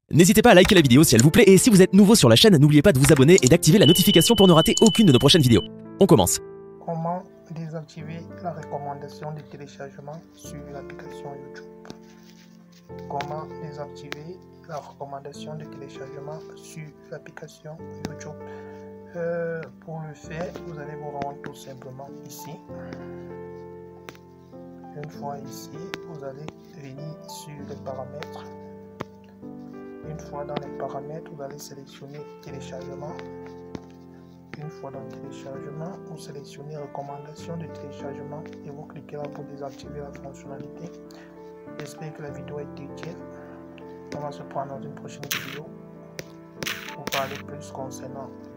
N'hésitez pas à liker la vidéo si elle vous plaît et si vous êtes nouveau sur la chaîne, n'oubliez pas de vous abonner et d'activer la notification pour ne rater aucune de nos prochaines vidéos. On commence. Comment désactiver la recommandation de téléchargement sur l'application YouTube? Comment désactiver la recommandation de téléchargement sur l'application YouTube? Pour le faire, vous allez vous rendre tout simplement ici. Une fois ici, vous allez venir sur les paramètres. Une fois dans les paramètres, vous allez sélectionner téléchargement. Une fois dans le téléchargement, vous sélectionnez recommandation de téléchargement et vous cliquez là pour désactiver la fonctionnalité. J'espère que la vidéo a été utile. On va se prendre dans une prochaine vidéo pour parler plus concernant